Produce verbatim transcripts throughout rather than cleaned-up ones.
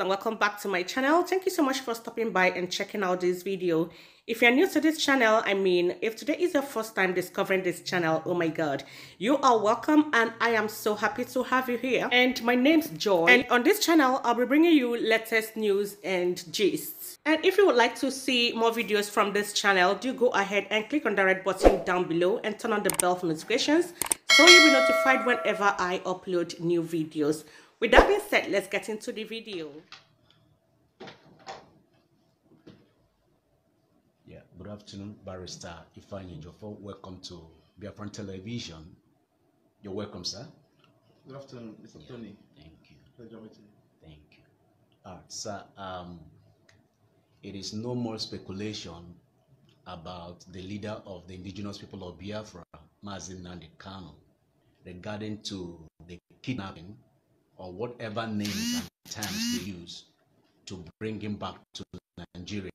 and welcome back to my channel. Thank you so much for stopping by and checking out this video. If you're new to this channel, I mean, if today is your first time discovering this channel, oh my god, you are welcome and I am so happy to have you here. And my name's Joy, and on this channel, I'll be bringing you latest news and gists. And if you would like to see more videos from this channel, do go ahead and click on the red button down below and turn on the bell for notifications so you'll be notified whenever I upload new videos. With that being said, let's get into the video. Yeah, good afternoon, Barrister Ifeanyi Ejiofor. Welcome to Biafran Television. You're welcome, sir. Good afternoon, Mister Yeah, Tony. thank you. Pleasure meeting you. Thank you. All right, sir. Um, it is no more speculation about the leader of the indigenous people of Biafra, Mazi Nnamdi Kanu, regarding to the kidnapping or whatever names and terms they use to bring him back to Nigeria.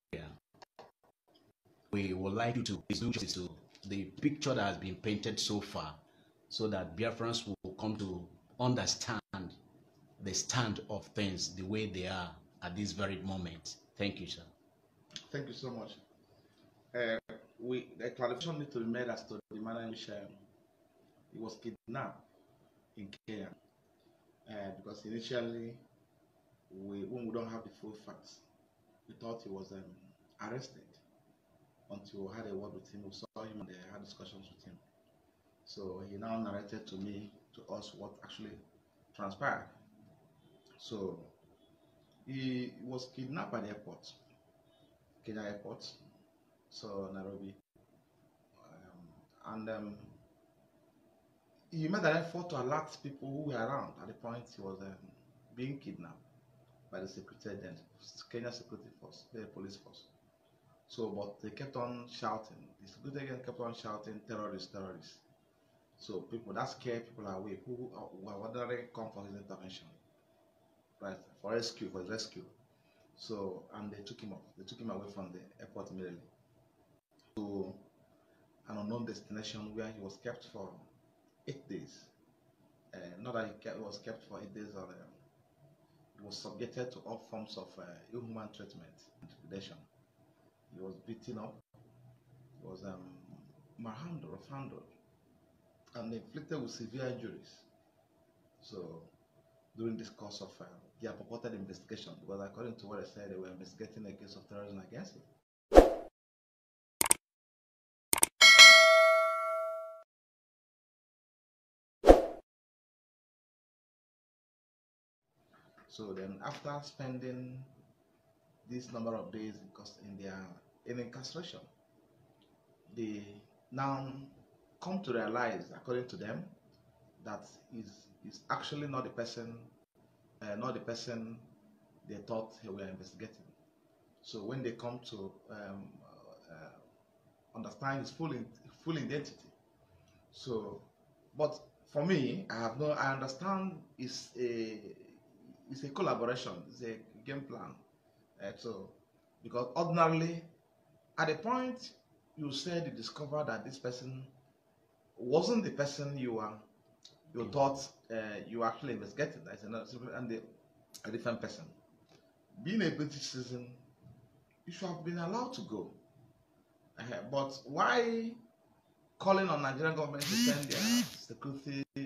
We would like you to do justice to the picture that has been painted so far so that Biafrans will come to understand the stand of things the way they are at this very moment. Thank you, sir. Thank you so much. Uh, we the clarification need to be made as to the manner in which um, he was kidnapped in Kenya. Uh, because initially, we when we don't have the full facts, we thought he was um, arrested until we had a word with him. We saw him and they had discussions with him. So he now narrated to me, to us, what actually transpired. So he was kidnapped at the airport, Kenya airport, so Nairobi, um, and um, he made an effort to alert people who were around at the point he was um, being kidnapped by the security then, Kenya security force, the police force. So, but they kept on shouting. The security agent kept on shouting, terrorists, terrorists. So people that scared people away who were ordinarily come for his intervention, right, for rescue, for his rescue. So, and they took him off. They took him away from the airport immediately to an unknown destination where he was kept for eight days. Uh, not that he kept, was kept for eight days, or um, he was subjected to all forms of uh, inhuman treatment and intimidation. He was beaten up, he was um, manhandled or handled, and inflicted with severe injuries. So, during this course of uh, their purported investigation, because according to what they said, they were investigating a case of terrorism against him. So then, after spending this number of days in, in their in incarceration, they now come to realize, according to them, that is is actually not the person, uh, not the person they thought they were investigating. So when they come to um, uh, understand his full in, full identity, so but for me, I have no, I understand it's a it's a collaboration, it's a game plan. Uh, so because ordinarily, at the point you said you discovered that this person wasn't the person you were you thought uh, you were actually investigating, that's another and the, a different person. Being a British citizen, you should have been allowed to go. Uh, but why calling on Nigerian government to send their security